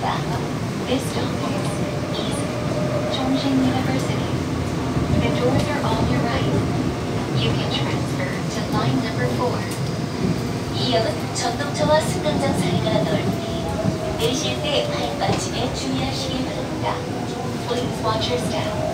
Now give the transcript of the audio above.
있습니다. This stop is East Chongqing University. The doors are on your right. You can transfer to line number 4. 이 역은 전동차와 승강장 사이가 넓으니 내리실 때 발 빠짐에 주의하시기 바랍니다. Please watch your step.